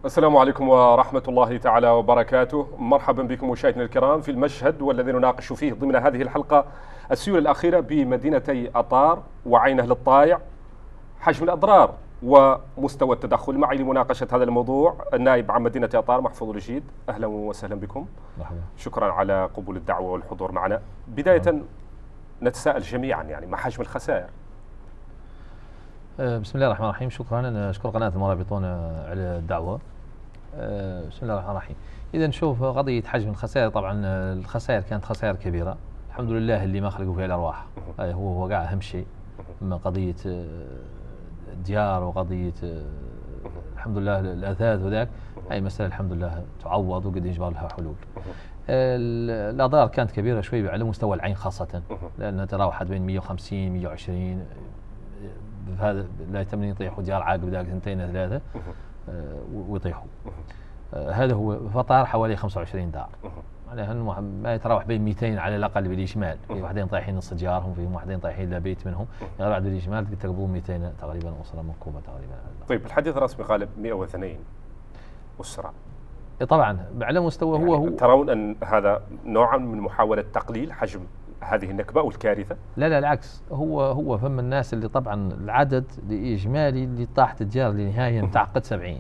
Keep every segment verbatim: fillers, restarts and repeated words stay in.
السلام عليكم ورحمة الله تعالى وبركاته. مرحبا بكم مشاهدينا الكرام في المشهد والذي نناقش فيه ضمن هذه الحلقة السيول الأخيرة بمدينتي أطار وعينه للطايع، حجم الأضرار ومستوى التدخل. معي لمناقشة هذا الموضوع النائب عن مدينة أطار محفوظ الرشيد. أهلا وسهلا بكم. مرحبا. شكرا على قبول الدعوة والحضور معنا. بداية مرحبا. نتساءل جميعا يعني ما حجم الخسائر؟ بسم الله الرحمن الرحيم. شكرا، أنا أشكر قناة المرابطون على الدعوة. بسم الله الرحمن الرحيم. إذا نشوف قضية حجم الخسائر، طبعا الخسائر كانت خسائر كبيرة، الحمد لله اللي ما خلقوا فيها الأرواح، هذا هو هو قاع أهم شيء. أما قضية الديار وقضية الحمد لله الأثاث وذاك، هاي مسألة الحمد لله تعوض وقد يجبر لها حلول. الأضرار كانت كبيرة شوي على مستوى العين خاصة، لأنها تراوحت بين مئة وخمسين مئة وعشرين، هذا لا يتمنى يطيحوا ديار عاقب ذاك سنتين ثلاثة ويطيحوا. هذا هو فطار حوالي خمسة وعشرين دار، معناها ما يتراوح بين مئتين على الاقل بالشمال، في واحدين طايحين نص ديارهم، في واحدين طايحين لا بيت منهم، يعني بعد بالشمال تقبلون مئتين تقريبا اسره منكوبه تقريبا. طيب الحديث الرسمي قال مئة واثنين اسره. طبعا على مستوى يعني هو هو ترون ان هذا نوعا من محاوله تقليل حجم هذه النكبه والكارثه؟ لا لا العكس، هو هو فم الناس اللي طبعا العدد الاجمالي اللي طاحت الديار لنهايه متعقد سبعين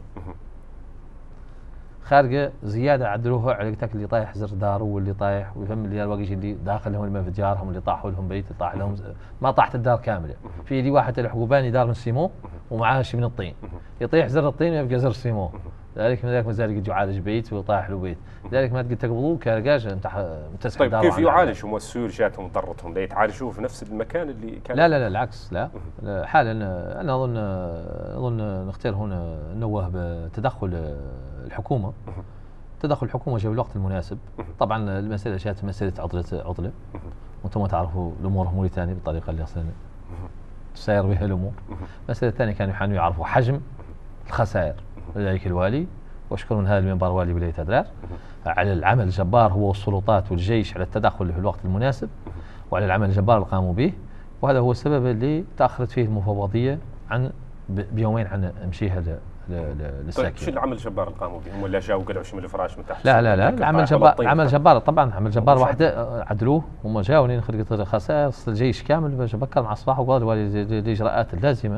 خارجه زياده عدلوها على قتك اللي طايح زر داره واللي طايح ويفهم اللي الوقت اللي داخل لهم الماء في ديارهم، اللي طاحوا لهم بيت طاح لهم ما طاحت الدار كامله. في لي واحد الحقوباني دار من السيمو ومعاه شيء من الطين، يطيح زر الطين ويبقى زر السيمو، ذلك من ذلك مازال قد يعالج بيت وطاح له بيت، لذلك ما تقدر تقبضوه كرجاج انت متسح. طيب كيف يعالج هم السيول جاتهم ضرتهم؟ لا يتعالجوه في نفس المكان اللي كان؟ لا لا لا العكس، لا, لا حالا انا اظن اظن نختار هنا نوه بتدخل الحكومه. تدخل الحكومه جاء بالوقت المناسب. طبعا المساله جات مساله عضله عضله، وانتم تعرفوا الامور موريتانيا بالطريقه اللي اصلا تسير بها الامور. المساله الثانيه كانوا يحاولوا يعرفوا حجم الخسائر، لذلك الوالي واشكر من هذا المنبر والي ولايه أدرار على العمل الجبار هو والسلطات والجيش على التدخل في الوقت المناسب، وعلى العمل الجبار اللي قاموا به، وهذا هو السبب اللي تاخرت فيه المفوضيه عن بيومين عن مشيها للساكن. طيب شو العمل الجبار اللي قاموا به؟ هم اللي جاوا وقلعوا شي من الفراش من تحت؟ لا لا لا العمل جبار، العمل جبار طبعا، عمل جبار واحد عدلوه، هم جاوا لين خلقت الخسائر الجيش كامل بكر مع الصباح وقالوا الاجراءات اللازمه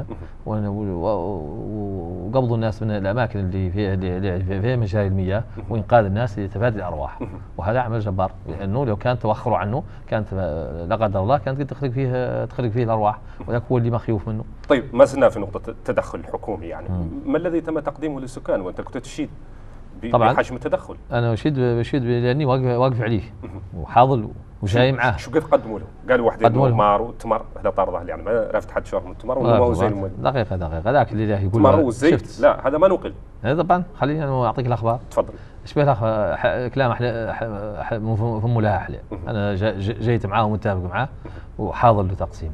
وقبضوا الناس من الاماكن اللي فيها اللي فيها مجاري المياه وانقاذ الناس لتفادي الارواح، وهذا عمل جبار، لانه لو كان توخروا عنه كانت لا قدر الله كانت تخرج فيه تخرج فيه الارواح، وذاك هو اللي مخيوف منه. طيب ما زلنا في نقطه التدخل الحكومي، يعني ما الذي تم تقديمه للسكان وانت كنت تشيد بحجم التدخل؟ انا بشيد بشيد لاني واقف واقف عليه وحاضر وجاي معاه. شو قد قدموا له؟ قالوا واحد تمر وتمر، هذا طار ظهر يعني ما عرفت حد شرح من التمر ولا هو زين المهم. دقيقه دقيقه ذاك اللي يقول تمر والزيت، لا هذا ما نقل. هذا طبعا خليني انا اعطيك الاخبار. تفضل. ايش به كلام احلى فمه لها احلى. انا جيت معاه ومتفق معاه وحاضر له تقسيم.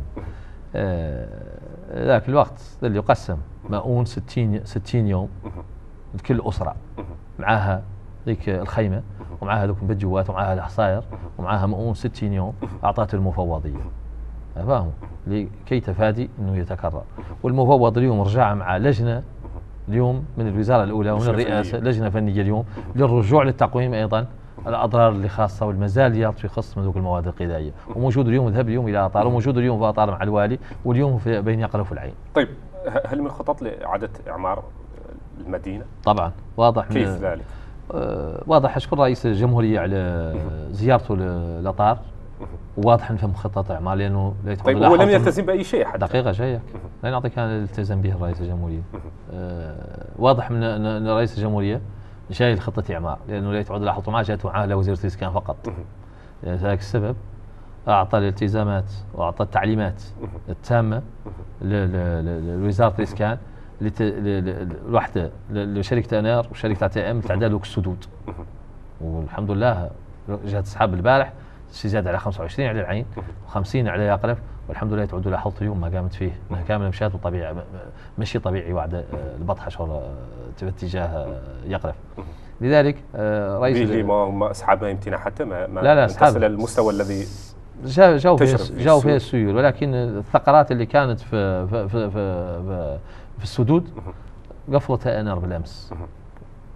ذاك الوقت اللي يقسم مؤون ستين ستين يوم لكل اسره، معاها ذيك الخيمه ومعاها ذوك بالجوات ومعاها الحصاير ومعاها مؤون ستين يوم اعطته المفوضيه، فاهموا؟ لكي تفادي انه يتكرر. والمفوض اليوم رجع مع لجنه اليوم من الوزاره الاولى ومن الرئاسه، لجنه فنيه اليوم للرجوع للتقويم ايضا الاضرار اللي خاصه والمزاليات في خص من ذوك المواد الغذائيه، وموجود اليوم ذهب اليوم الى اطار، وموجود اليوم في اطار مع الوالي، واليوم في بين يقرف والعين. طيب هل من خطط لاعاده اعمار المدينه؟ طبعا واضح. كيف ذلك؟ آه واضح. اشكر رئيس الجمهوريه على زيارته للاطار، وواضح ان فهم خطه اعمار لانه لا طيب هو لم يلتزم باي شيء حتى. دقيقه جايك لا نعطيك انا التزم به رئيس الجمهوريه. آه واضح من ان رئيس الجمهوريه شايل خطه اعمار، لانه لا تعود لاحظوا ما جاءت معاه لوزير الاسكان فقط. لذلك السبب اعطى الالتزامات واعطى التعليمات التامه لوزاره الاسكان الوحده لشركه انار وشركه تي ام تعدل السدود، والحمد لله جات اسحاب البارح شي زاد على خمسة وعشرين على العين وخمسين على يقرف، والحمد لله تعودوا لاحظت اليوم ما قامت فيه انها كامله مشات وطبيعي مشي طبيعي وعد البطحه شغل اتجاه يقرف. لذلك رئيس اللي ما هم اسحاب ما يمتنع حتى ما, ما لا لا تصل المستوى الذي جاوا جاوا فيه جاوا فيه السيول، ولكن الثقرات اللي كانت في في في, في, في السدود قفلتها انار بالامس،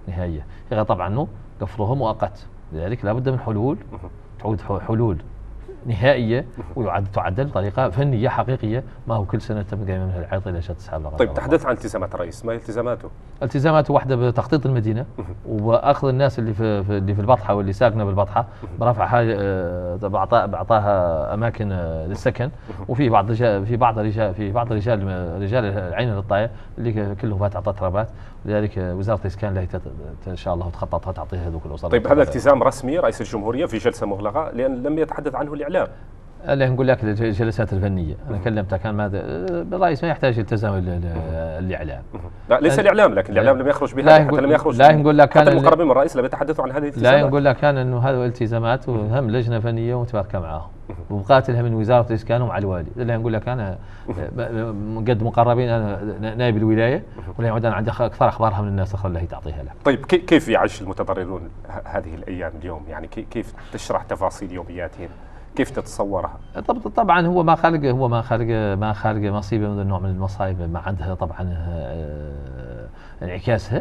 نهائيه. غير طبعا انه قفلوها مؤقت، لذلك لابد من حلول، تعود حلول نهائيه ويعد تعدل بطريقه فنيه حقيقيه، ما هو كل سنه تم قائمه من العيط الى شد تسحب. طيب تحدث عن التزامات الرئيس، ما هي التزاماته؟ التزاماته واحده بتخطيط المدينه واخذ الناس اللي في, في اللي في البطحه واللي ساكنه بالبطحه برفعها باعطاء باعطاها اماكن للسكن، وفي بعض رجال في بعض الرجال في بعض الرجال رجال العين للطايع اللي كلهم فات اعطت ربات، لذلك وزاره الاسكان لها ان شاء الله تخطط تعطي هذوك الاسر. طيب هذا التزام رسمي رئيس الجمهوريه في جلسه مغلقه لان لم يتحدث عنه الاعلام. اللي نقول لك الجلسات الفنيه انا كلمتك كان ماذا الرئيس ما يحتاج التزام الاعلام. لا ليس الاعلام، لكن الاعلام لم يخرج بها، لا حتى لم يخرج لا نقول لك كان المقربين من الرئيس لم يتحدثوا عن هذه الالتزامات. لا نقول لك كان انه هذه الالتزامات وهم لجنه فنيه ومتباركه معاهم وبقاتلها من وزاره الاسكان ومع الوالي. اللي نقول لك انا قد مقربين، انا نائب الولايه ولا يعود انا عندي اكثر اخبارها من الناس الاخرى اللي هي تعطيها لها. طيب كيف يعيش المتضررون هذه الايام اليوم؟ يعني كيف تشرح تفاصيل يومياتهم؟ كيف تتصورها؟ طبعا هو ما خلق هو ما خلق ما خلق مصيبه من النوع من المصايب ما عندها طبعا انعكاسها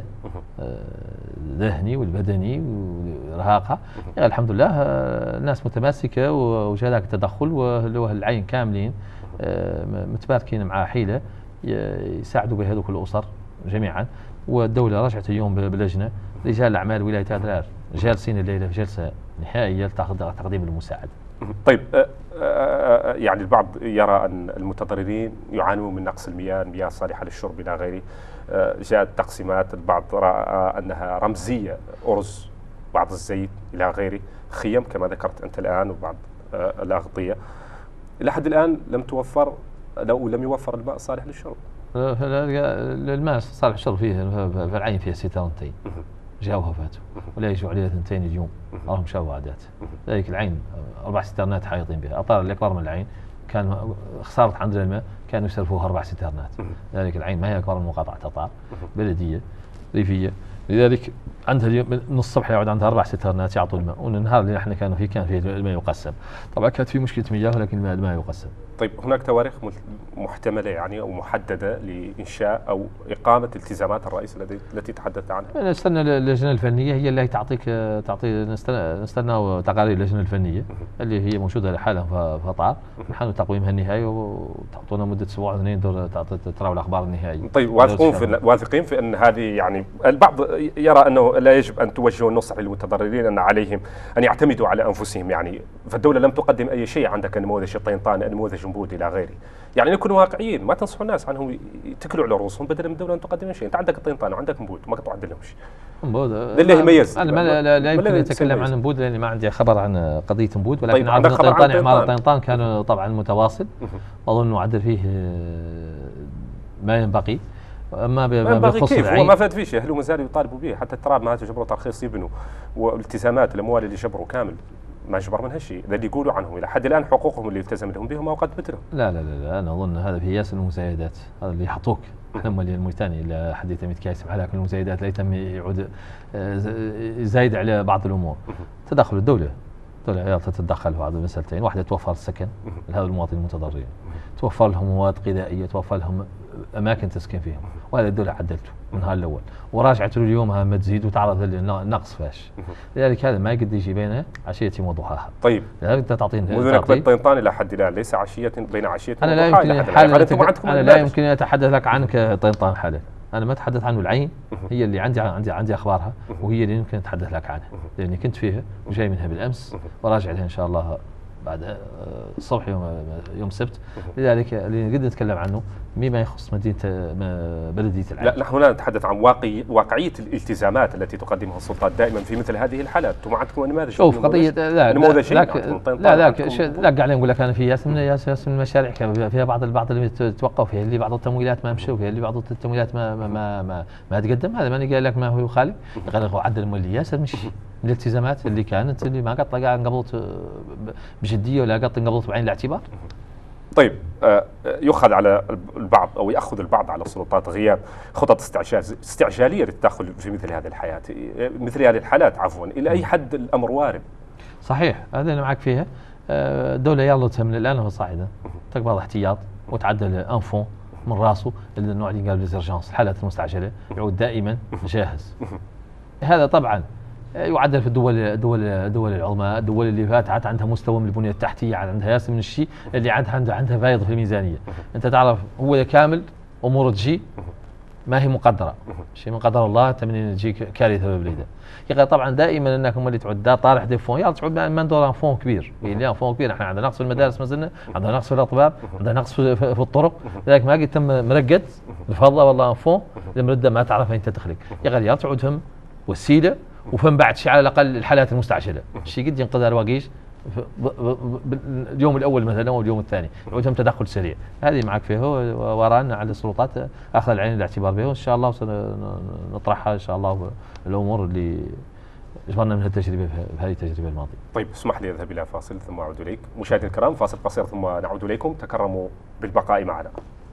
الذهني والبدني وارهاقها. يعني الحمد لله الناس متماسكه وجاء ذاك التدخل والعين كاملين متباركين مع حيله يساعدوا بهذوك الاسر جميعا. والدوله رجعت اليوم بلجنه رجال اعمال ولايه ادرار جالسين الليله في جلسه نهائيه لتقديم المساعده. طيب يعني البعض يرى أن المتضررين يعانون من نقص المياه، المياه الصالحة للشرب إلى غيره. جاءت تقسيمات، البعض رأى أنها رمزية، أرز، بعض الزيت إلى غيره، خيم كما ذكرت أنت الآن، وبعض الأغطية. إلى حد الآن لم توفر لو لم يوفر الماء الصالح للشرب. الماء الصالح للشرب فيه في العين فيها ستارتين جاوها فاتوا ولا يجوا عليها ثنتين اليوم راهم شاوا عادات. ذلك العين اربع ستارنات حايطين بها، اطار الاكبر من العين كان خساره عندنا الماء كانوا يصرفوها اربع ستارنات. ذلك العين ما هي اكبر من مقاطعه اطار بلديه ريفيه، لذلك عندها اليوم من الصبح يقعد عندها اربع ستارنات يعطوا الماء، والنهار اللي احنا كانوا فيه كان فيه الماء يقسم. طبعا كانت في مشكله مياه ولكن الماء الماء يقسم. طيب هناك تواريخ محتمله يعني او محدده لانشاء او اقامه التزامات الرئيس التي تحدثت عنها؟ نستنى اللجنه الفنيه هي اللي تعطيك تعطي نستنى نستنى تقارير اللجنه الفنيه اللي هي موجوده حاليا في اطار، نحن تقويمها النهائي وتعطونا مده اسبوع اثنين دور ترى الاخبار النهائيه. طيب واثقون في واثقين في ان هذه يعني البعض يرى انه لا يجب ان توجهوا النصح للمتضررين ان عليهم ان يعتمدوا على انفسهم، يعني فالدوله لم تقدم اي شيء، عندك نموذج الطينطان، نموذج نبود الى غيره. يعني نكون واقعيين، ما تنصحوا الناس عنهم يتكلوا على رؤوسهم بدلا من الدوله ان تقدم شيء. انت عندك الطينطان وعندك نبود ما تعدل لهمش. نبود اللي يميز انا ما لا, لا يمكن اتكلم عن نبود لاني ما عندي خبر عن قضيه نبود، ولكن طيب عندنا الطينطان عماره الطينطان كان طبعا متواصل، اظن عدل فيه ما ينبغي. اما بخصوص العين هو ما فات فيه شيء، اهله ما زالوا يطالبوا به، حتى التراب ما جبروا ترخيص يبنوا، والالتزامات الاموال اللي جبروا كامل ما جبر منها شيء. ذا اللي يقولوا عنهم الى حد الان حقوقهم اللي التزم لهم بهم ما قدمت لهم. لا لا لا, لا انا اظن هذا في ياس المزايدات، هذا اللي يحطوك هم اللي الموريتاني اللي حد يتم يتكاسب على كل المزايدات لا يتم يعود زايد على بعض الامور. تدخل الدوله، الدوله تتدخل في بعض المسألتين، واحده توفر السكن لهذا المواطنين المتضررين، توفر لهم مواد غذائيه، توفر لهم اماكن تسكن فيهم، وهذا الدوله عدلته من النهار الاول وراجعت له اليوم ما تزيد وتعرض للنقص فاش. لذلك هذا ما يقد يجي بينه عشيه وضحاها. طيب لذلك انت تعطيني مدن الطينطان الى حد الان ليس عشيه بين عشيه انا لا يمكن انا لا يمكن ان اتحدث لك عنك طينطان حالا، انا ما اتحدث عنه. العين هي اللي عندي عندي عندي اخبارها وهي اللي يمكن اتحدث لك عنها لاني كنت فيها وجاي منها بالامس وراجع لها ان شاء الله بعد الصبح يوم يوم السبت. لذلك اللي نقدر نتكلم عنه مما يخص مدينه بلديه العين. لا نحن لا نتحدث عن واقعي واقعيه الالتزامات التي تقدمها السلطات دائما في مثل هذه الحالات. انتم عندكم نماذج، شوف قضيه لا نموذجين لا لا لا قاعد نقول لك انا في ياس من ياس من المشاريع فيها بعض البعض اللي توقفوا فيها، اللي بعض التمويلات ما مشوا فيها، اللي بعض التمويلات ما ما ما ما, ما تقدم. هذا ماني قايل لك ما هو يخالف يغلقوا عدل الموليات، هذا مش من الالتزامات اللي كانت اللي ما قد انقبضت بجديه ولا قد انقبضت بعين الاعتبار. طيب يؤخذ على البعض او ياخذ البعض على السلطات غياب خطط استعجال استعجاليه للتدخل في مثل هذه الحياه مثل هذه الحالات عفوا. الى اي حد الامر وارد؟ صحيح، هذا انا معك فيها. الدوله يلا من الان وصاعدا تقبض احتياط وتعدل انفون من راسه النوع اللي قال ليزرجانس الحالات المستعجله يعود دائما جاهز هذا طبعا يعدل في الدول الدول الدول العظمى، الدول اللي فاتحت عندها مستوى من البنيه التحتيه، عندها ياسر من الشيء اللي عندها عندها عندها فايض في الميزانيه. انت تعرف هو كامل امور تجي ما هي مقدره، شيء من قدر الله تمنين تجي كارثه ببليده. يا اخي طبعا دائما انكم اللي تعد طارح دي فون، يلا تعود ما ندور فون كبير، يعني فون كبير. احنا عندنا نقص في المدارس ما زلنا، عندنا نقص في الاطباء، عندنا نقص في, في, في الطرق، لذلك ما قد تم مرقد الفضه والله فون المرده ما تعرف اين تدخلك. يا اخي يلا تعود فهم وسيله وفهم بعد شيء على الاقل الحالات المستعجله، شيء قد ينقذها الواقيش اليوم الاول مثلا او اليوم الثاني، يعود تدخل سريع. هذه معك فيه ورانا على السلطات اخذ العين الاعتبار به، وان شاء الله سنطرحها ان شاء الله الامور اللي جبرنا منها التجربه في هذه التجربه الماضيه. طيب اسمح لي اذهب الى فاصل ثم اعود اليك. مشاهدينا الكرام فاصل قصير ثم نعود اليكم، تكرموا بالبقاء معنا.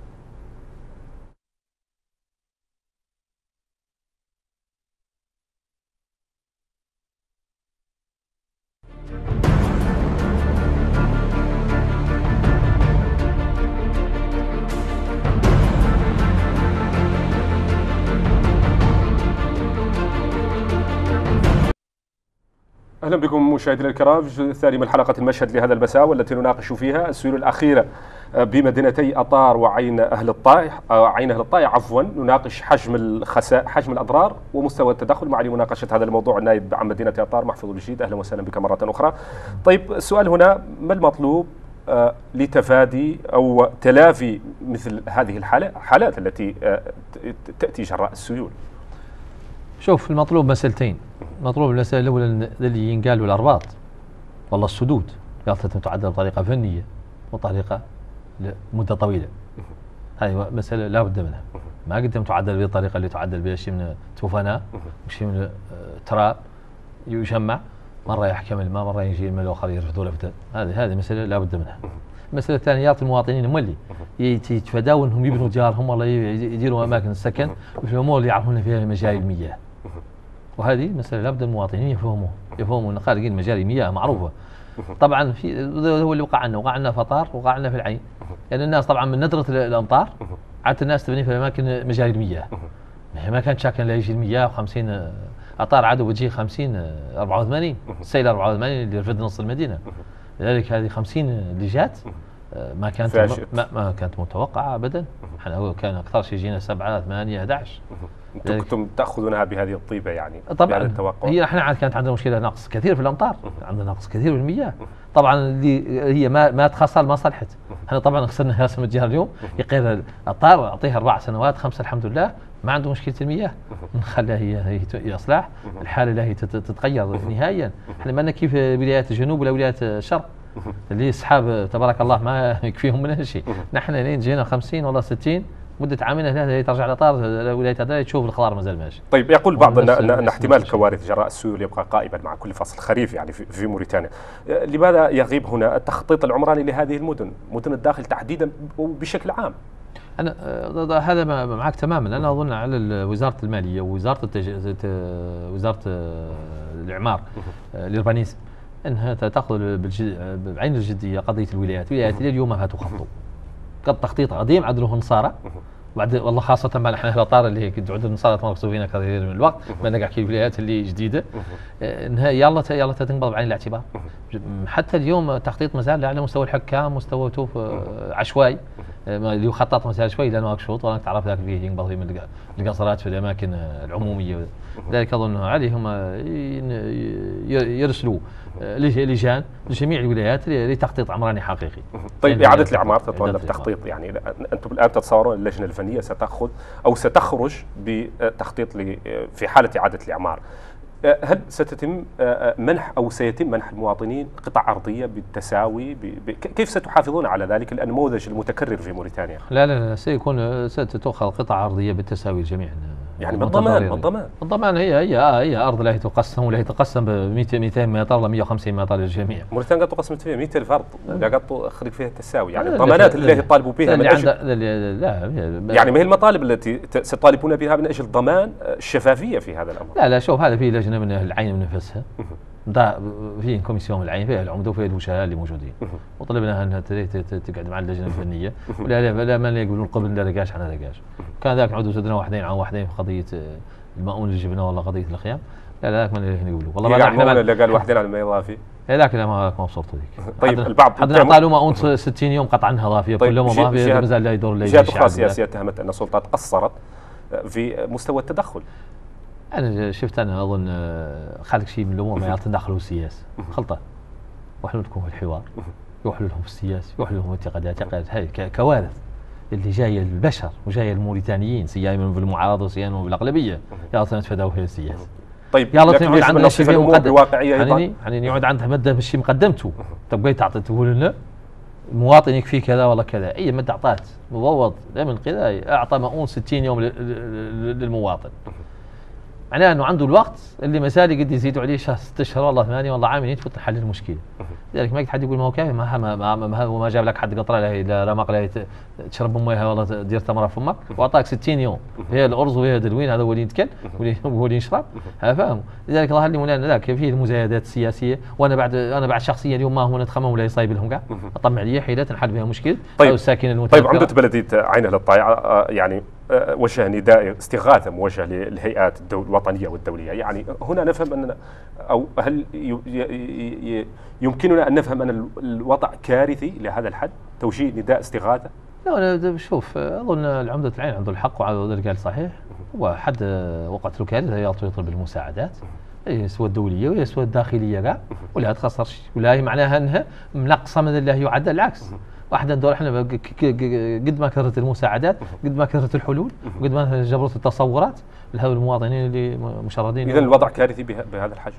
اهلا بكم مشاهدينا الكرام في الجزء الثاني من حلقه المشهد لهذا المساء، والتي نناقش فيها السيول الاخيره بمدينتي اطار وعين اهل الطائح او عين اهل الطائح عفوا. نناقش حجم الخسائر، حجم الاضرار ومستوى التدخل. معي لمناقشه هذا الموضوع النائب عن مدينه اطار محفوظ الجديد. اهلا وسهلا بك مره اخرى. طيب السؤال هنا، ما المطلوب آه لتفادي او تلافي مثل هذه الحالات الحالات التي آه تاتي جراء السيول؟ شوف المطلوب مسألتين. المطلوب المسألة الأولى اللي ينقال الأرباط والله السدود يالتزم تعدل بطريقة فنية وطريقة لمدة طويلة. هذه مسألة لا بد منها. ما قدم تعدل بالطريقة اللي تعدل بها شيء من توفانات وشيء من تراب يجمع، مرة يحكم الماء مرة يجي الماء الآخر يرفضوا له. هذه هذه مسألة لا بد منها. المسألة الثانية يعطي المواطنين هم اللي يتفادوا انهم يبنوا ديارهم والله يديروا اماكن السكن في الامور اللي يعرفون فيها مجاري المياه. وهذه مسألة لابد المواطنين يفهموا يفهموا ان خارجين مجاري مياه معروفة. طبعا في هو اللي وقع عنا وقع عنا في اطار وقع عنا في العين. لان يعني الناس طبعا من ندرة الامطار عادت الناس تبني في اماكن مجاري المياه. ما كانت شاكن لا يجي المياه وخمسين اطار عادوا بتجي خمسين أربعة وثمانين السيل أربعة وثمانين اللي رفد نص المدينة. لذلك هذه خمسين اللي جات ما كانت ما, ما كانت متوقعة ابدا. احنا هو كان اكثر شيء يجينا سبعة ثمانية أحد عشر. انتم كنتم تاخذونها بهذه الطيبه يعني؟ طبعا التوقع. هي احنا كانت عندنا مشكله نقص كثير في الامطار، عندنا نقص كثير في المياه. طبعا اللي هي ما ما تخسر ما صلحت. احنا طبعا خسرنا ياسم الجهه اليوم يقير الطار اعطيها اربع سنوات خمسه الحمد لله ما عنده مشكله المياه، نخليها هي هي اصلاح الحاله لا هي تتغير نهائيا. احنا ما لنا كيف ولايات الجنوب ولا ولايات الشرق اللي السحاب تبارك الله ما يكفيهم منها شيء. نحن لين جينا خمسين والله ستين مدة عامين ثلاثة ترجع لطار ولاية عدن تشوف الخضار مازال ماشي. طيب يقول بعض ان ان احتمال الكوارث جراء السيول يبقى قائما مع كل فصل خريف يعني في, في موريتانيا. لماذا يغيب هنا التخطيط العمراني لهذه المدن، مدن الداخل تحديدا وبشكل عام؟ انا هذا معك تماما. انا اظن على وزارة المالية ووزارة التج... وزارة الاعمار الاربانيزم انها تاخذ بالجد... بعين الجدية قضية الولايات. الولايات اليوم ما تخطط قد تخطيط قديم عدله النصارى بعد والله خاصة ما نحن اهل اطار اللي كنت عند النصارى تمارسوا فينا كثير من الوقت ما نقع في الولايات اللي جديدة انها يلا يلا تنقبض بعين الاعتبار. حتى اليوم تخطيط مازال على مستوى الحكام مستوى توف عشوائي اللي يخطط مازال شوي لانه مكشوط ولا تعرف ذاك فيه ينقبض فيه من القصرات في الاماكن العموميه. ذلك اظن عليهم يرسلوا لجان لجميع الولايات لتخطيط عمراني حقيقي. طيب اعاده الاعمار تتطلب تخطيط، يعني انتم الان تتصورون اللجنه الفنيه ستاخذ او ستخرج بتخطيط في حاله اعاده الاعمار. هل ستتم منح او سيتم منح المواطنين قطع ارضيه بالتساوي؟ كيف ستحافظون على ذلك النموذج المتكرر في موريتانيا؟ لا لا لا سيكون ستتخذ قطع ارضيه بالتساوي للجميع. يعني بالضمان بالضمان بالضمان هي هي آه هي ارض لا تقسم ولا تقسم ب مئتين متر ولا مئة وخمسين متر للجميع. موريتانيا قد تقسم فيها مئتين فرد ولا قد خرج فيها التساوي، يعني الضمانات اللي يطالبوا بها من اجل لا يعني ما هي المطالب التي ستطالبون بها من اجل ضمان الشفافيه في هذا الامر؟ لا لا شوف هذا في لجنه من العين من نفسها فيه كوميسيون العين فيها العمده وفيها الوجهاء اللي موجودين، وطلبنا انها تقعد مع اللجنه الفنيه ولا لا ما يقولون قبل لا لقاش انا لقاش. كان ذاك نعودوا سدنا واحدين عن واحدين في قضيه المؤون اللي جبناه ولا قضيه الخيام. لا لا ذاك ما يقولوا والله بعد احنا اللي قال واحدين على الماء اضافي. هذاك لا ما ما وصلتوا ذيك. طيب البعض حد نعطى له مؤون ستين يوم قطعا اضافيه. طيب كلهم اضافيه مازال لا يدور لا جهات اخرى سياسيه اتهمت ان السلطات قصرت في مستوى التدخل. انا شفت انا اظن خلق شيء من الامور ما يتدخلوا السياسه خلطه وحلوا لكم في الحوار يوحلوا لهم في السياسه يوحلوا لهم اعتقادات اعتقادات هاي كوارث اللي جايه للبشر وجايه الموريتانيين سيما في المعارضه وسيما في الاغلبيه يلا نتفادوا في السياسه. طيب يلا يعود عندنا شيء مقدم بواقعيه ايضا يعني يعود عندها ماده بالشيء مقدمته تبغي تعطي تقول لنا المواطن يكفي كذا ولا كذا اي ماده اعطات مفوض لا من كذا اعطى مؤون ستين يوم للمواطن معناه انه عنده الوقت اللي مسالي قد يزيدوا عليه شهر ست اشهر والله ثمانيه والله عامين يتفوت حل المشكله. لذلك ما يقدر حد يقول ما هو كافي ما ما ما, ما جاب لك حد قطره لا رمق لا تشرب مويه والله دير تمره في فمك واعطاك ستين يوم هي الارز وهي دلوين هذا هو اللي يتكل هو اللي يشرب فاهم. لذلك ظهر لي مولانا ذاك فيه المزايدات السياسيه وانا بعد انا بعد شخصيا اليوم ما هو نتخمم ولا يصايب لهم كاع اطمع لي حيله نحل بها مشكله. طيب الساكن المتوفر طيب عمده بلديه عينه للطايعه يعني وجه نداء استغاثه موجه للهيئات الوطنيه والدوليه. يعني هنا نفهم ان او هل يمكننا ان نفهم ان الوضع كارثي لهذا الحد توجيه نداء استغاثه؟ لا انا شوف اظن العمده العين عنده الحق وهذا قال صحيح هو حد وقت له كارثه يطلب المساعدات سواء الدوليه سواء الداخليه كاع ولا تخسر شيء ولا هي معناها انها منقصه من الله يعدل العكس. واحد ندور احنا قد ما كثرت المساعدات قد ما كثرت الحلول وقد ما جبرت التصورات لهؤلاء المواطنين اللي مشردين. اذا الوضع كارثي بهذا الحجم.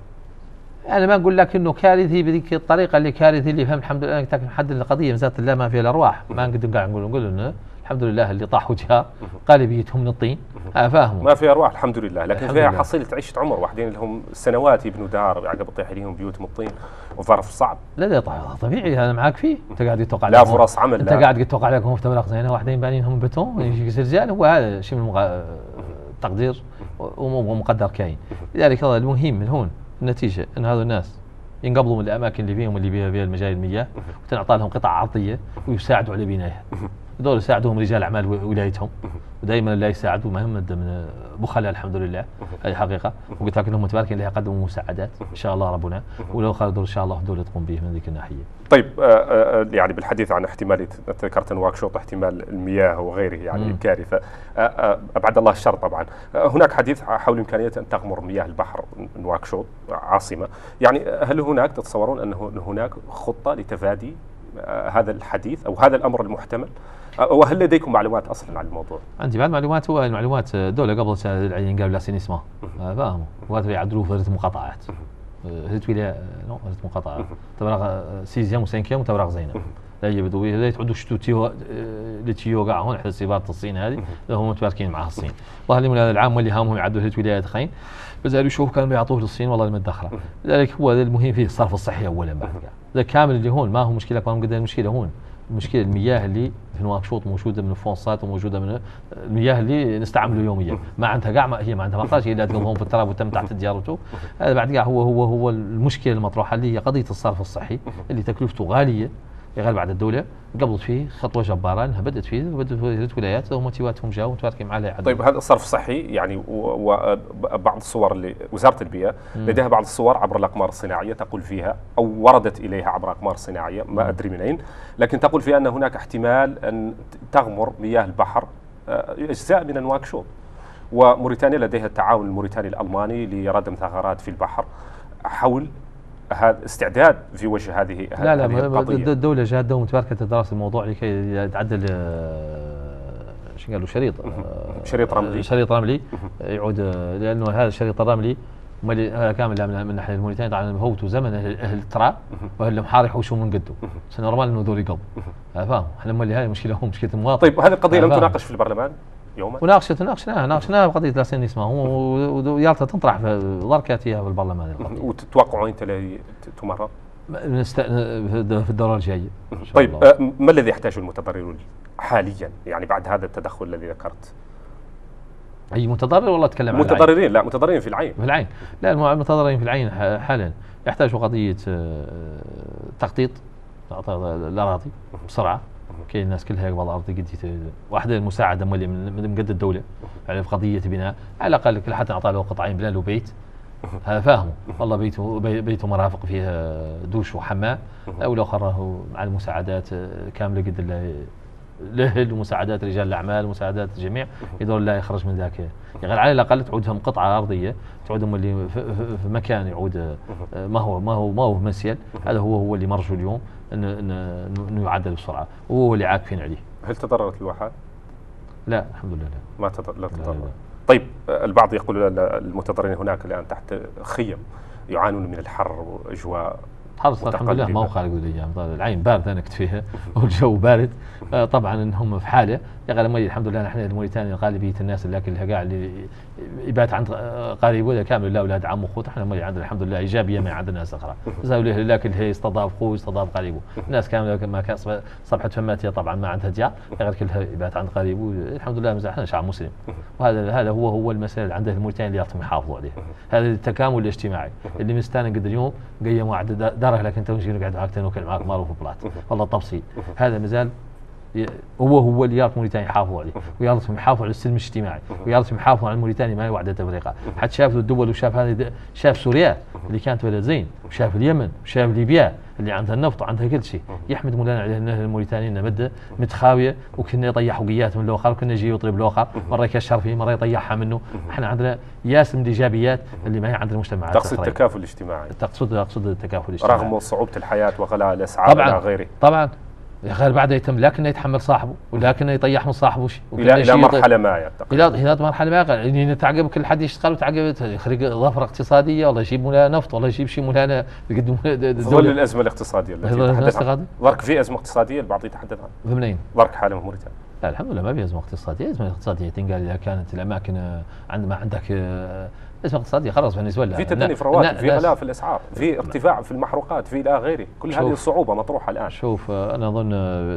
انا ما اقول لك انه كارثي بذيك الطريقه اللي كارثي اللي فهم الحمد لله حد القضيه مزات الله ما فيها الارواح ما نقدر قاعد نقول نقول انه الحمد لله اللي طاح وجهها غالبيتهم من الطين فاهموا ما في ارواح الحمد لله لكن فيها حصيله عيشه عمر واحدين لهم سنوات يبنوا دار عقب تطيح عليهم بيوت من الطين وظرف صعب. لا لا طبيعي هذا معاك فيه انت قاعد يتوقع لا فرص عمل انت قاعد يتوقع لكم في تبرق زينه واحدين بانينهم بتون يجي رجال هو هذا شيء من التقدير ومقدر كاين. لذلك هذا المهم من هون النتيجه ان هذول الناس ينقبضوا من الاماكن اللي فيهم اللي فيها فيها المجاري المياه وتنعطى لهم قطع ارضيه ويساعدوا على بنائها. هذول يساعدوهم رجال اعمال ولايتهم ودائما لا يساعدوا ما هم من بخلاء الحمد لله هذه حقيقه وقلت لك انهم متباركين اللي يقدموا مساعدات ان شاء الله ربنا ولو خالدوا ان شاء الله دول تقوم به من ذيك الناحيه. طيب آه يعني بالحديث عن احتماليه ذكرت واك شوط احتمال المياه وغيره يعني مم. كارثه آه ابعد الله الشر طبعا. آه هناك حديث حول امكانيه ان تغمر مياه البحر نواك شوط عاصمه. يعني هل هناك تتصورون ان هناك خطه لتفادي آه هذا الحديث او هذا الامر المحتمل؟ وهل لديكم معلومات اصلا عن الموضوع؟ عندي بعض المعلومات. هو المعلومات الدوله قبل العين قالوا لا سينيسما فاهموا وهذا يعدلوا في مقاطعات هذه ولا نو هذه مقاطعه تبرغ سيزيام وسانكيام وتبرغ زينه لا يبدو لا تعدوا شتو تيو لتيو كاع هون حتى سيباره الصين هذه هم متباركين مع الصين. والله اللي من هذا العام واللي هامهم يعدوا هذه ولايات خاين بزاروا يشوف كانوا يعطوه للصين والله المده اخرى. لذلك هو المهم فيه الصرف الصحي اولا بعد ذا كامل اللي هون ما هو مشكله ما قد المشكله هون المشكله المياه اللي في نواكشوط موجوده من الفونسات وموجوده من المياه اللي نستعمله يوميا ما عندها كاع هي ما عندها مخرج هي اللي تقضهم في التراب وتم تحت ديارته. هذا بعد كاع هو هو هو المشكله المطروحه اللي هي قضيه الصرف الصحي اللي تكلفته غاليه يغلب على الدوله قبضت فيه خطوه جباره انها بدات فيه وبدات في ولايات هم تيواتهم جاوا متواركين معاه. طيب هذا الصرف الصحي يعني وبعض الصور اللي وزاره البيئه لديها بعض الصور عبر الاقمار الصناعيه تقول فيها او وردت اليها عبر اقمار صناعيه ما ادري من اين لكن تقول فيها ان هناك احتمال ان تغمر مياه البحر اجزاء من نواكشوط. وموريتانيا لديها التعاون الموريتاني الالماني لردم ثغرات في البحر حول هذا استعداد في وجه هذه لا لا القضية. الدولة جادة ومتباركة تدرس الموضوع لكي تعدل شو قالوا شريط شريط رملي شريط رملي يعود لأنه هذا الشريط الرملي هذا كامل من الناحية الموريتانية طبعا فوتوا زمن أهل التراب وأهل المحار يحوشوا من قده سنورمال إنه دول يقبض فاهم احنا مالي هاي مشكلة هو مشكلة المواطن. طيب هذه القضية لم تناقش في البرلمان يوما؟ وناقشت ناقشناها ناقشناها بقضيه لا سينيسما ويالتا تنطرح في ضركاتها في البرلمان. وتتوقعوا انت تمرر؟ في الدوره الجايه. طيب الله. ما الذي يحتاجه المتضررون حاليا يعني بعد هذا التدخل الذي ذكرت؟ اي متضرر والله اتكلم عن متضررين، لا متضررين في العين. في العين، لا المتضررين في العين حاليا يحتاجوا قضيه تخطيط الاراضي بسرعه، كي الناس كلها يقبل الارض قد واحده المساعده مولي من مقد الدوله يعني في قضيه بناء على الاقل كل حتى نعطى له قطعين بلا له بيت، هذا فاهمه والله بيته بيته مرافق فيها دوش وحمام، او لو خراه مع المساعدات كامله قد الله له ومساعدات رجال الاعمال ومساعدات الجميع يدور الله يخرج من ذاك، يعني على الاقل تعودهم قطعه ارضيه، تعودهم اللي في مكان يعود ما هو ما هو ما هو مسيل، هذا هو هو اللي مرجو اليوم انه انه يعدل بسرعه وهو اللي عاكفين عليه. هل تضررت الواحات؟ لا الحمد لله لا. ما تضرر لا تضرر. طيب البعض يقول المتضررين هناك الان تحت خيم يعانون من الحر واجواء حرص الحمد لله ما هو خارج الايام، العين بارده انا كنت فيها والجو بارد، طبعا انهم في حاله يا غالي الحمد لله نحن الموريتانيا غالبيه الناس اللي كلها قاع اللي يبات عند قريبه كامل لا اولاد عم وخوت، احنا عندنا الحمد لله ايجابيه ما عند الناس اخرى، لكن هي يستضاف خوه يستضاف قريبه، الناس كامله ما كان صبحت فماتيه طبعا ما عندها ديار غير كلها يبات عند قريبه، الحمد لله مازال احنا شعب مسلم، وهذا هذا هو هو المسألة اللي عند الموريتانيا اللي يعطيهم يحافظوا عليه، هذا التكامل الاجتماعي اللي مستانق قد اليوم قيم واحد داره لكن انت نجي نقعد معك ناكل معك مارو في بلات والله تبسيط، هذا مازال هو هو اللي يارث موريتانيا يحافظوا عليه، ويارثهم يحافظوا على السلم الاجتماعي، ويارثهم يحافظوا على موريتانيا ما يوعد تفرقه، حتى شاف الدول وشاف هذه شاف سوريا اللي كانت بلد زين، وشاف اليمن وشاف ليبيا اللي عندها النفط وعندها كل شيء، يحمد مولانا عليه ان الموريتانيين مده متخاويه وكنا يطيح وقيات من الاخر وكنا يجي يطلب الاخر، مره يكشر فيه مره يطيحها منه، احنا عندنا ياس من الايجابيات اللي ما هي عند المجتمعات. تقصد التكافل الاجتماعي؟ تقصد اقصد التكافل الاجتماعي رغم صعوبه الحياه وغلاء الاسعار الى غيره. طبعا غير بعد يتم لكنه يتحمل صاحبه ولكنه يطيح من صاحبه شيء الى الى مرحله ما يعتقد الى الى مرحله ما يعني تعقب كل حد يشتغل وتعقب يخرج ظفره اقتصاديه والله يجيب مولانا نفط والله يجيب شيء مولانا يقدم ظل الازمه الاقتصاديه التي تحدث عنها. ضرك في ازمه اقتصاديه البعض يتحدث عنها في منين؟ ضرك حاله في موريتانيا. لا الحمد لله ما في ازمه اقتصاديه، ازمه اقتصاديه تنقال اذا كانت الاماكن عندما عندك ازمه اقتصاديه خلاص بالنسبه لها في تدني في الرواتب، في غلاء في الاسعار، في ارتفاع في المحروقات، في الى غيره، كل هذه الصعوبه مطروحه الان. شوف انا اظن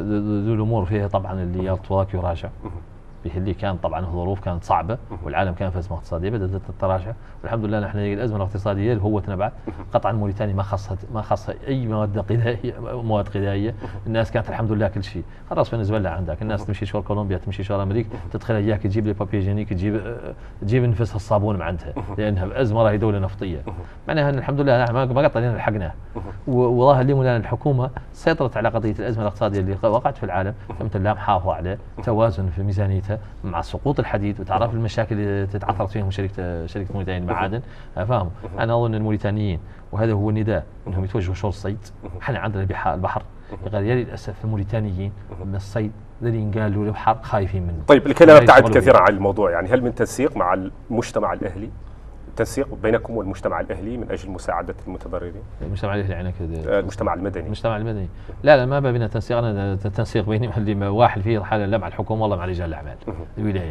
ذو الامور فيها طبعا اللي يرتضاك يراجع، به اللي كان طبعا الظروف كانت صعبه والعالم كان في ازمه اقتصاديه بدات تتراجع، والحمد لله نحن الازمه الاقتصاديه اللي هو تنبعت قطعا موريتانيا ما خصها ما خصها اي مواد غذائيه مواد غذائيه، الناس كانت الحمد لله كل شيء خلاص بالنسبه لها عندك، الناس تمشي شوار كولومبيا تمشي شوار امريكا تدخل اياك تجيب لي بابي جينيك تجيب تجيب نفسها الصابون مع عندها لانها بازمه راهي دوله نفطيه، معناها ان الحمد لله نحن ما قطعنا لحقناه، وظاهر لي مولانا الحكومه سيطرت على قضيه الازمه الاقتصاديه اللي وقعت في العالم، مثل لا محافظه على توازن في ميزانيتها مع سقوط الحديد وتعرف المشاكل اللي تتعثرت فيهم شركه شركه موريتانيا المعادن، فاهم؟ انا اظن الموريتانيين وهذا هو النداء انهم يتوجهوا شغل الصيد، احنا عندنا البحر يا للاسف الموريتانيين من الصيد الذي ينقال له البحر خايفين منه. طيب الكلام ابتعد كثيرا عن الموضوع، يعني هل من تنسيق مع المجتمع الاهلي؟ تنسيق بينكم والمجتمع الاهلي من اجل مساعده المتضررين؟ المجتمع الاهلي يعني المجتمع المدني. المجتمع المدني لا لا ما بيننا تنسيق، انا التنسيق بيني اللي واحد فيه حاله لا مع الحكومه والله مع رجال الاعمال الولايه.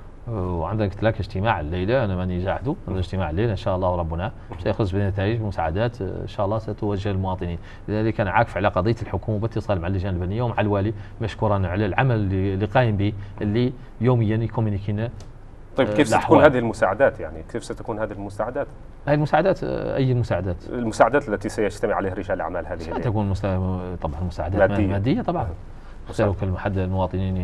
وعندك قلت لك اجتماع الليله انا ماني جاحده، اجتماع الليله ان شاء الله وربنا سيخرج بنتائج ومساعدات ان شاء الله ستوجه للمواطنين، لذلك انا عاكف على قضيه الحكومه باتصال مع اللجان الفنيه ومع الوالي مشكورا على العمل اللي قايم به اللي يوميا يكومينيكينا. طيب كيف ستكون هذه المساعدات؟ يعني كيف ستكون هذه المساعدات؟ هذه المساعدات اي المساعدات؟ المساعدات التي سيجتمع عليها رجال الاعمال هذه ستكون طبعا مساعدات ماديه, مادية طبعا. اختاروا كل حد المواطنين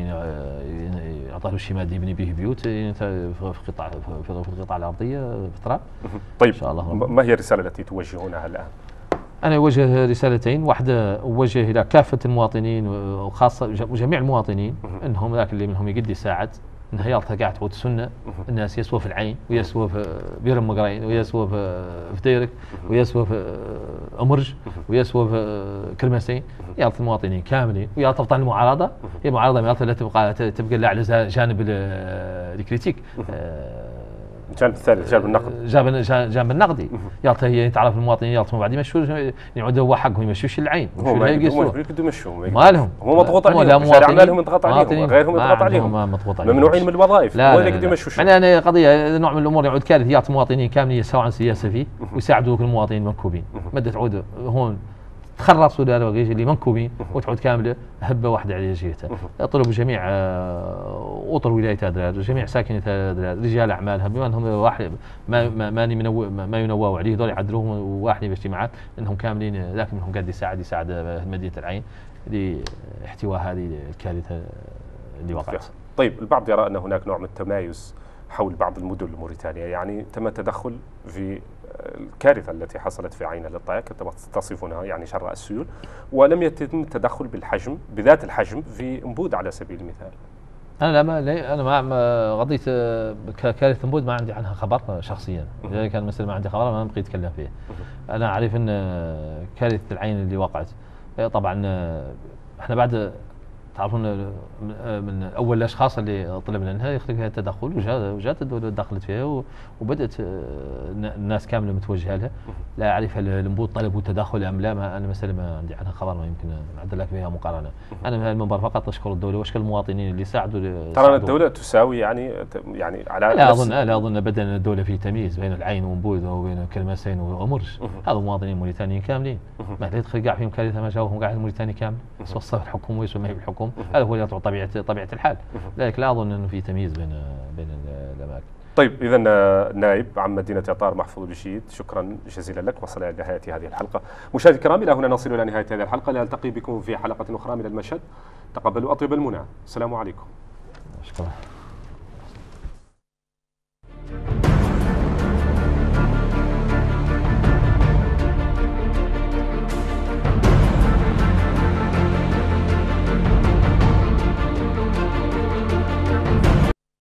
يعطوا شيء مادي يبني به بيوت في قطاع في القطاع الارضيه في التراب. طيب إن شاء الله. ما هي الرساله التي توجهونها الان؟ أنا أوجه رسالتين، واحدة أوجه إلى كافة المواطنين وخاصة جميع المواطنين أنهم ذاك اللي منهم يقد يساعد انها يالتها قاعد تعود سنه، الناس يسوى في العين ويسوى في بير مقرين ويسوى في ديرك ويسوى في امرج ويسوى في كرمسين، يالت المواطنين كاملين، ويالت طبعا المعارضه هي معارضه ما لا تبقى تبقى لا على جانب الكريتيك الجانب الثالث جانب النقد جانب جانب النقدي، يالت هي تعرف المواطنين يالت بعد يمشوا يعود هو حقهم يمشوش العين هم ما يقدروا يمشوا مالهم هم مضغوط عليهم رجال اعمالهم يضغط عليهم غيرهم يضغط عليهم ممنوعين من الوظائف وين يقدروا يمشوا. يعني انا قضيه نوع من الامور يعود كارثه يعطي المواطنين كاملين سواء سياسه فيه ويساعدوا المواطنين المنكوبين مده تعود هون تخرصوا داروا اللي منكوبين وتعود كامله هبه واحده على جهتها. طلبوا جميع اطر ولايه هذا جميع ساكنه هذا رجال اعمالها بما انهم واحد ما ما ماني منو ما ينووا عليه دول يعدلوهم واحد باجتماعات انهم كاملين، لكن منهم قاعد يساعد يساعد مدينه العين لاحتواء هذه الكارثه اللي وقعت. طيب البعض يرى ان هناك نوع من التمايز حول بعض المدن الموريتانيه، يعني تم التدخل في الكارثه التي حصلت في عين للطائع كما تصفونها يعني شر السيول، ولم يتم التدخل بالحجم بذات الحجم في انبود على سبيل المثال. انا لا ما انا ما قضيت كارثه انبود ما عندي عنها خبر شخصيا، اذا كان مثل ما عندي خبر ما بقيت اتكلم فيه. انا اعرف ان كارثه العين اللي وقعت طبعا احنا بعد تعرفون من اول الاشخاص اللي طلبنا منها يخلق فيها التدخل، وجات الدوله دخلت فيها وبدات الناس كامله متوجهه لها. لا اعرف هل الانبوط طلبوا تدخل ام لا، ما انا مساله ما عندي عنها خبر، ما يمكن نعدل لك فيها مقارنه. انا من المنبر فقط اشكر الدوله واشكر المواطنين اللي ساعدوا. ترى الدوله تساوي يعني يعني على لا اظن لا اظن ابدا ان الدوله في تمييز بين العين وانبوذ وبين كلمسين وامرش. هذا مواطنين موريتانيين كاملين، ما تدخل قاع فيهم كارثه ما جاوهم قاعد الموريتاني كامل، وصف الحكومه ويسمى بالحكومه، هذا هو اللي يطلع طبيعه طبيعه الحال. لذلك لا اظن انه في تمييز بين بين الاماكن. طيب اذا نائب عن مدينه اطار محفوظ بشيد، شكرا جزيلا لك. وصل الى نهايه هذه الحلقه. مشاهدي الكرام، الى هنا نصل الى نهايه هذه الحلقه، نلتقي بكم في حلقه اخرى من المشهد. تقبلوا اطيب المنى، السلام عليكم. شكرا.